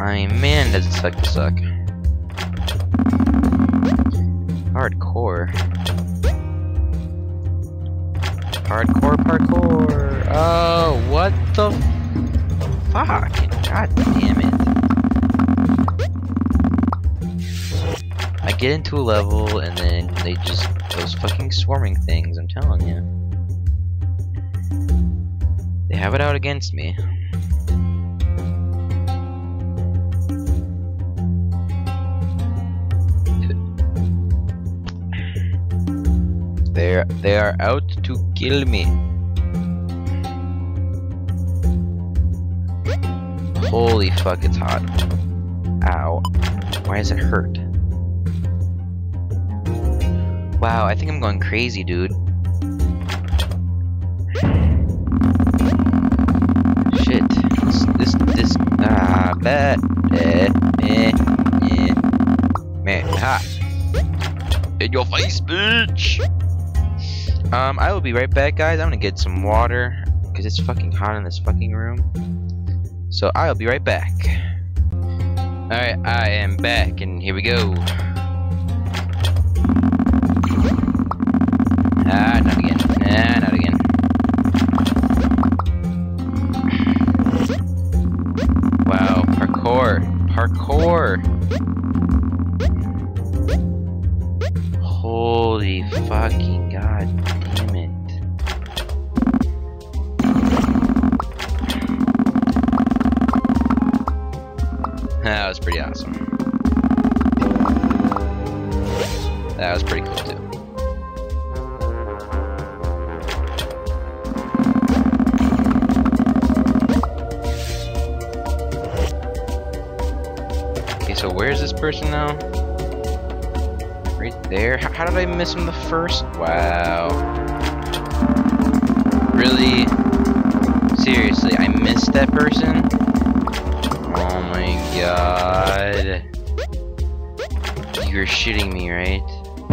I mean, man, does it suck to suck. Hardcore. Hardcore parkour. Oh, what the fuck? God damn it. I get into a level and then they just, those fucking swarming things, I'm telling you. They have it out against me. They are out to kill me. Holy fuck, it's hot. Ow. Why does it hurt? Wow, I think I'm going crazy, dude. Shit. This man, ha. In your face, bitch! I will be right back, guys. I'm gonna get some water because it's fucking hot in this fucking room. So I'll be right back. Alright, I am back, and here we go. Ah, not again. Nah, not again. Wow, parkour. Parkour. Holy fucking god damn it. That was pretty awesome. That was pretty cool too. Okay, so where's this person now? Right there? How did I miss him the first? Wow. Really? Seriously, I missed that person? Oh my god. You're shitting me, right?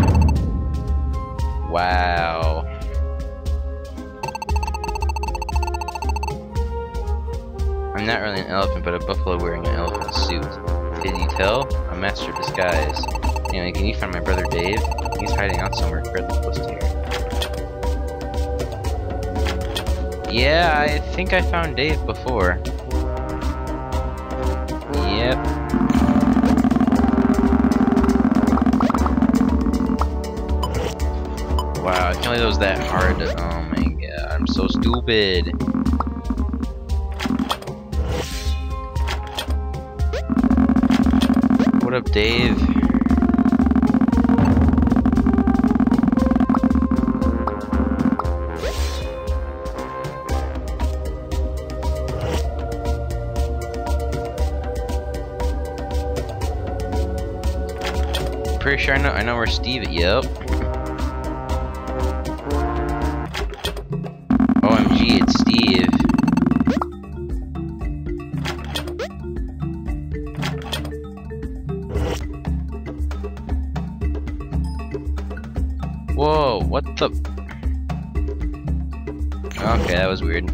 Wow. I'm not really an elephant, but a buffalo wearing an elephant suit. Did you tell? A master of disguise. Anyway, can you find my brother Dave? He's hiding out somewhere fairly close to here. Yeah, I think I found Dave before. Yep. Wow, I can't believe it was that hard. Oh my god, I'm so stupid. What up, Dave? Pretty sure I know where Steve is. Yep. OMG, it's Steve. Whoa, what the? Okay, that was weird.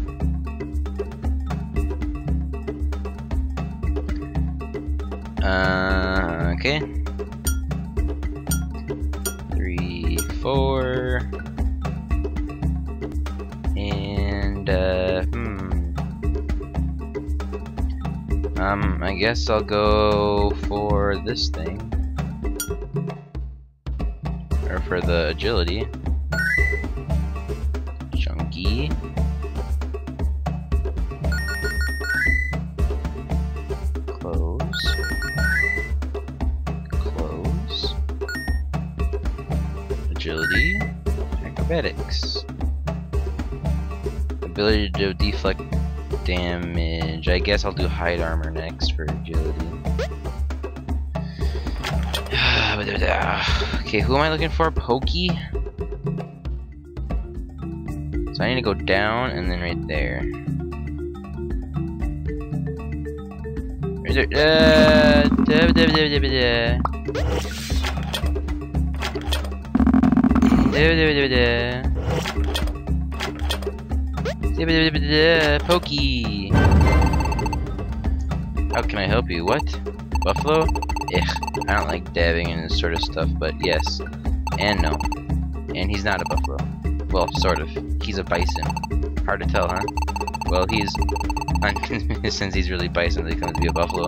Okay. 3, 4. And, I guess I'll go for this thing. Or for the agility. Chunky. Close. Close. Agility. Acrobatics. Ability to deflect damage. I guess I'll do hide armor next for agility. Okay, who am I looking for? Pokey? So I need to go down and then right there. Pokey. How can I help you? What? Buffalo? Ugh, I don't like dabbing and this sort of stuff, but yes. And no. And he's not a buffalo. Well, sort of. He's a bison. Hard to tell, huh? Well, he's unconvinced since he's really bison that he comes to be a buffalo.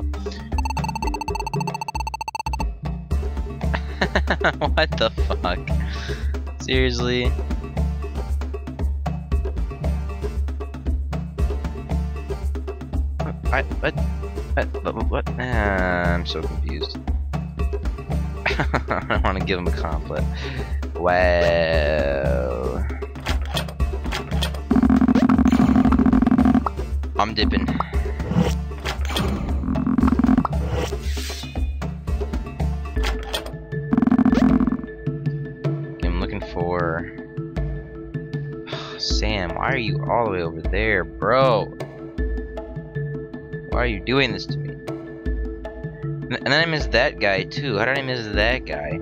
What the fuck? Seriously? What? I'm so confused. I want to give him a compliment. Wow. I'm dipping. Okay, I'm looking for Sam. Why are you all the way over there, bro? Why are you doing this to me? And then I missed that guy too. How did I miss that guy?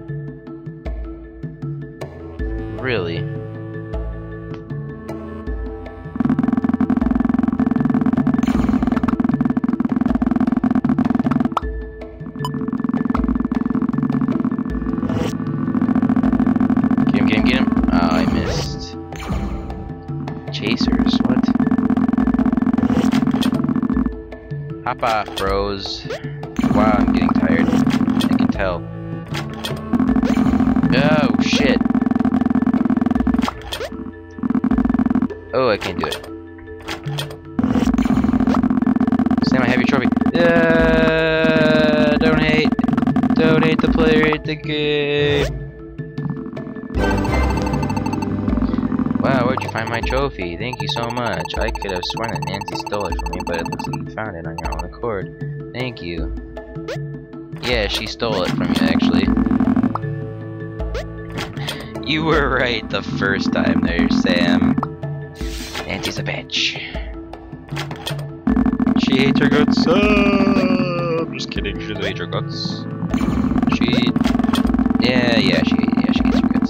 Really? Get him. Oh, I missed. Chasers, what? Hop off, bros. Wow, I'm getting tired. I can tell. Oh, shit. Oh, I can't do it. Sam, I have your trophy. Don't hate. Don't hate the player, hate the game. Wow, where'd you find my trophy? Thank you so much. I could have sworn that Nancy stole it from me, but it looks like you found it on your own accord. Thank you. Yeah, she stole it from you, actually. You were right the first time there, Sam. Nancy's a bitch. She hates her guts. I'm just kidding, she doesn't hate her guts. Yeah, she hates her guts.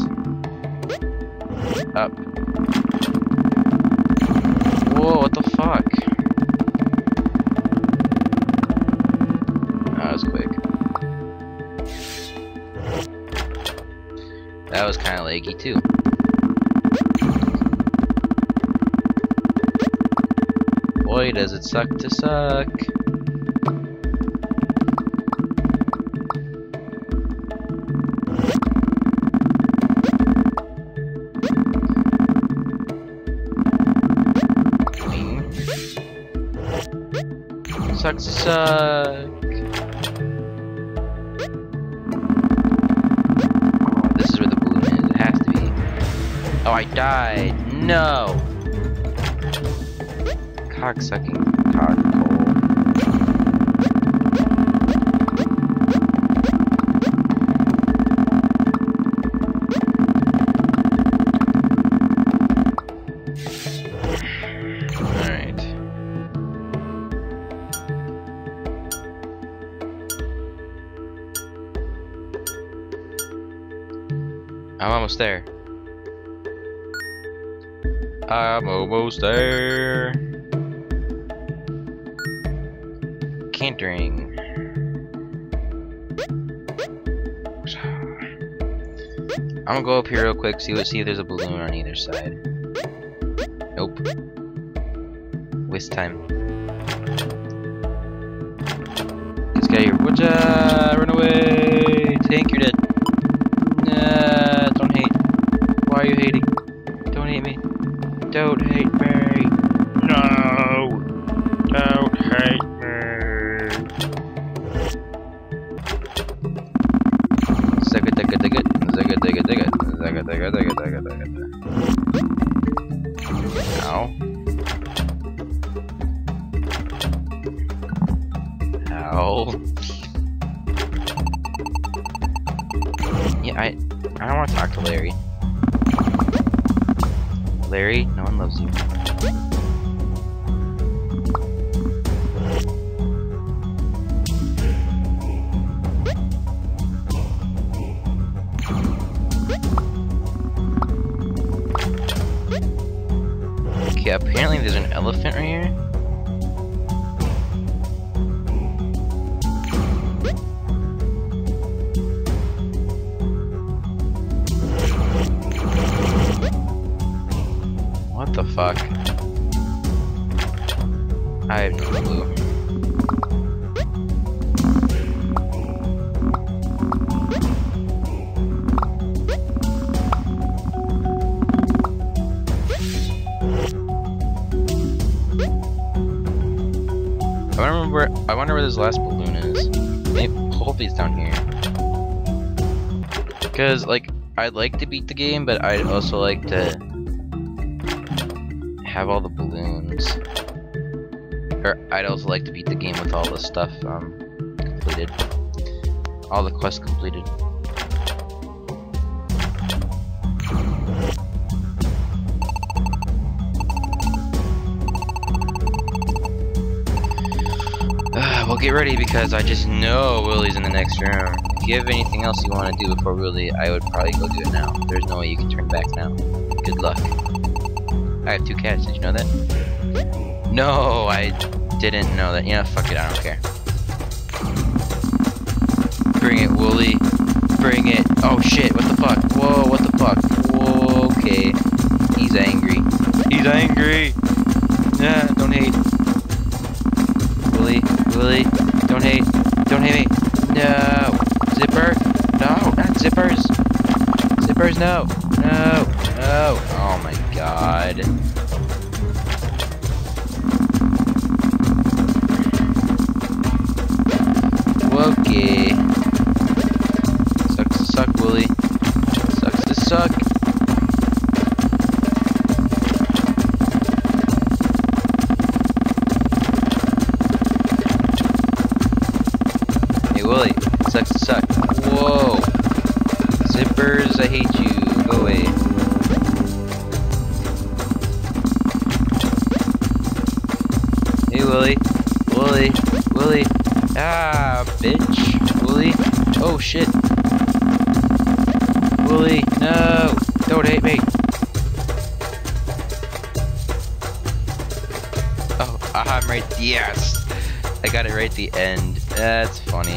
Up. Whoa, what the fuck? Oh, that was quick. That was kind of laggy too. Boy, does it suck to suck. Sucks to suck. This is where the balloon is. It has to be. Oh, I died. No. Cocksucking cockpole. Alright. I'm almost there. I'm almost there. Cantering. I'm gonna go up here real quick, see if there's a balloon on either side. Nope. Waste time. This guy here. Whatcha? Run away! Tank, you're dead. Don't hate. Why are you hating? Don't hate me. Don't hate me. No! Don't hate me. Ow. Ow. Yeah, I don't want to talk to Larry. Larry, no one loves you. Okay, apparently there's an elephant right here. fuck? I have no clue. I wonder where this last balloon is. Maybe, hopefully it's down here. Because, like, I'd like to beat the game, but I'd also like to have all the balloons. Or, I'd also like to beat the game with all the stuff, completed. All the quests completed. Well, get ready because I just know Willy's in the next room. If you have anything else you want to do before Willy, I would probably go do it now. There's no way you can turn back now. Good luck. I have 2 cats, did you know that? No, I didn't know that. Yeah, fuck it, I don't care. Bring it, Willy. Bring it. Oh shit, what the fuck? Whoa, what the fuck? Whoa, okay. He's angry. He's angry! Yeah, don't hate. Willy, don't hate me. No. Zipper? No, not zippers. Zippers, no. No. Oh my god. Okay. Sucks to suck, Willy. Sucks to suck. Willy, sucks to suck. Whoa. Zippers, I hate you. Go away. Hey, Willy. Willy. Ah, bitch. Willy. Oh, shit. Willy, no. Don't hate me. Oh, I'm right. Yes. I got it right at the end. That's funny.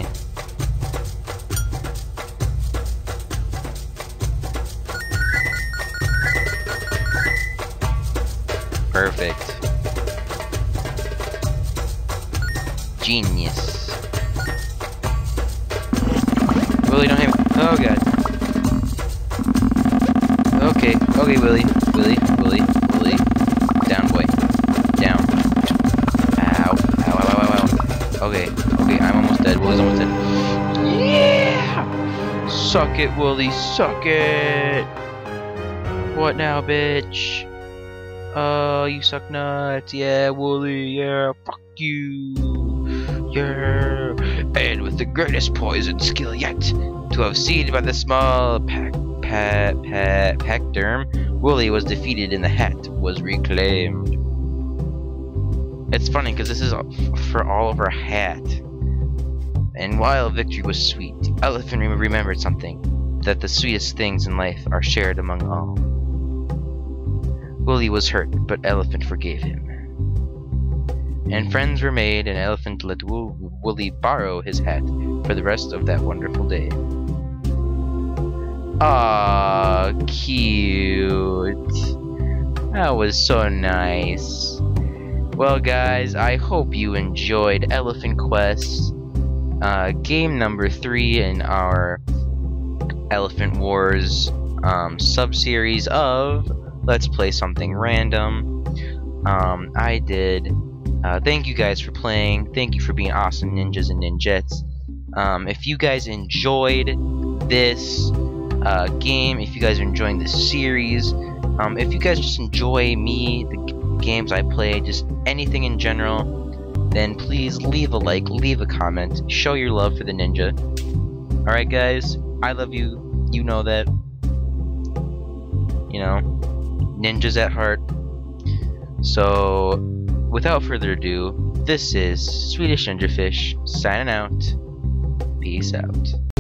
Perfect. Genius. Willy, don't hit me. Oh god. Okay, Willy. Down, boy. Down. Ow. Okay, I'm almost dead. Willy's almost dead. Yeah! Suck it, Willy, suck it! What now, bitch? Oh, you suck nuts. Yeah, Willy, yeah, fuck you. Yeah. And with the greatest poison skill yet to have seen by the small pachyderm, Willy was defeated and the hat was reclaimed. It's funny because this is for all of our hat. And while victory was sweet, Elephant remembered something, that the sweetest things in life are shared among all. Willy was hurt, but Elephant forgave him. And friends were made, and Elephant let Willy borrow his hat for the rest of that wonderful day. Ah, cute. That was so nice. Well, guys, I hope you enjoyed Elephant Quest, game number 3 in our Elephant Wars sub-series of Let's Play Something Random. I did. Thank you guys for playing. Thank you for being awesome ninjas and ninjettes. If you guys enjoyed this game, if you guys are enjoying this series, if you guys just enjoy me, the games I play, just anything in general, then please leave a like, leave a comment, show your love for the ninja. Alright guys, I love you, you know that. You know, ninjas at heart. So, without further ado, this is Swedish Ninja Fish signing out. Peace out.